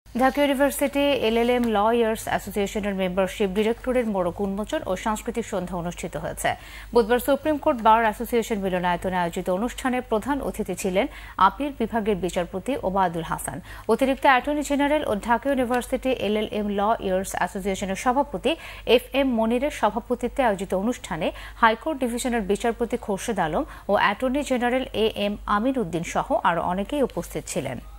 Dhaka university LLM lawyers অ্যাসোসিয়েশনের membership ডিরেক্টরের মোড়ক উন্মোচন ও সাংস্কৃতিক সন্ধ্যা অনুষ্ঠিত হয়েছে। বুধবার সুপ্রিম কোর্ট বার অ্যাসোসিয়েশন মিলনায়তনে আয়োজিত অনুষ্ঠানে প্রধান অতিথি ছিলেন আপিল বিভাগের বিচারপতি ওবায়দুল হাসান। অতিরিক্ত অ্যাটর্নি জেনারেল ও ঢাকা ইউনিভার্সিটি এলএলএম লয়ার্স অ্যাসোসিয়েশনের সভাপতি এফ.এম. মনিরের সভাপতিত্বে আয়োজিত অনুষ্ঠানে হাইকোর্ট ডিভিশনের বিচারপতি খোরশেদ আলম ও attorney general A M. Amin Uddin সহ আরও অনেকেই উপস্থিত ছিলেন।